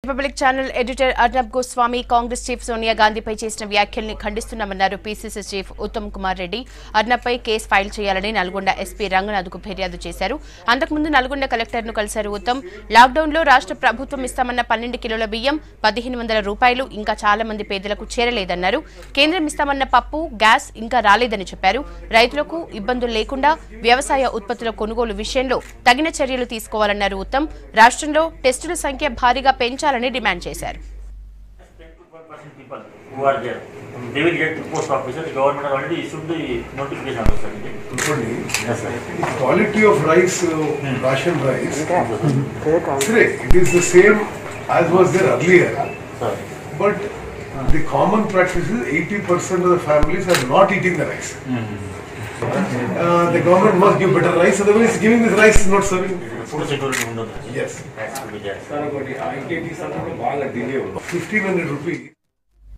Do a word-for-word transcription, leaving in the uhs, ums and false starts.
Republic channel editor Arnab Goswami Congress chief Sonia గాంధీపై చేసిన వ్యాఖ్యల్ని ఖండిస్తున్నామన్నారు. పీసీసీ చీఫ్ ఉత్తమ్ కుమార్ రెడ్డి అర్నబ్పై కేసు ఫైల్ చేయాలని నల్గొండ ఎస్పీ రంగనాథ్కు ఫిర్యాదు చేశారు. అంతకుముందు నల్గొండ కలెక్టర్ను కలిశారు ఉత్తమ్. లాక్డౌన్లో రాష్ట్ర ప్రభుత్వం ఇస్తామన్న పన్నెండు కిలోల బియ్యం పదిహేను వందల రూపాయలు ఇంకా చాలా మంది పేదలకు చేరలేదన్నారు. కేంద్రం ఇస్తామన్న పప్పు గ్యాస్ ఇంకా రాలేదని చెప్పారు. రైతులకు ఇబ్బందులు లేకుండా వ్యవసాయ ఉత్పత్తుల కొనుగోలు విషయంలో తగిన చర్యలు తీసుకోవాలన్నారు ఉత్తమ్. రాష్ట్రంలో టెస్టుల సంఖ్య భారీగా పెంచాలని డిమాండ్ చేశారు. They will get to post offices. The government has already issued the notification of the yes, sir. The quality of rice, uh, hmm. ration rice, it is the same as was there earlier. Sir. But the common practice is eighty percent of the families are not eating the rice. Hmm. Uh, the government must give better rice, otherwise giving this rice is not serving. Food security. Yes. fifteen hundred rupees.